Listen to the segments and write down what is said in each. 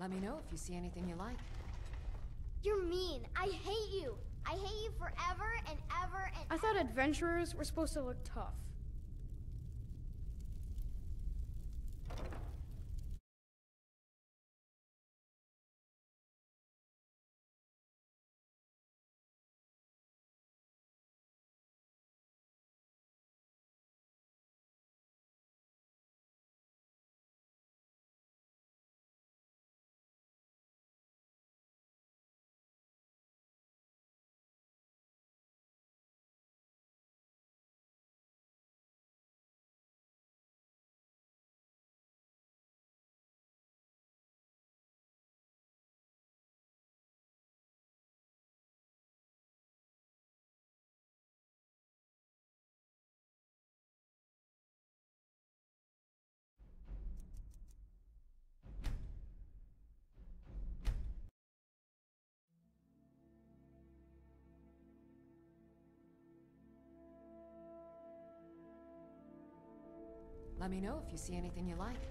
Let me know if you see anything you like. You're mean. I hate you. I hate you forever and ever and I thought adventurers were supposed to look tough. Let me know if you see anything you like.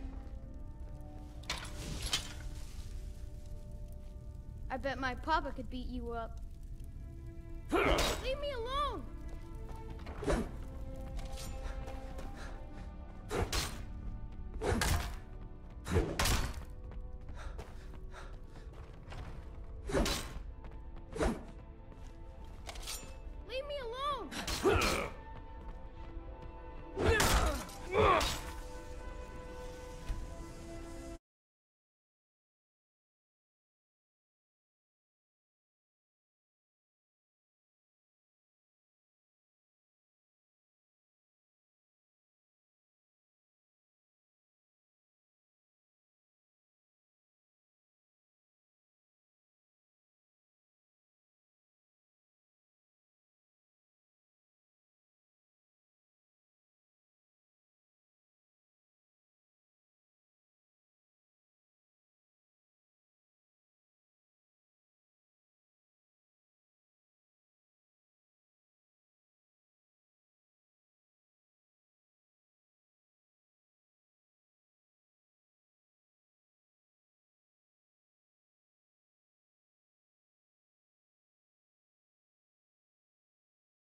I bet my papa could beat you up. Leave me alone!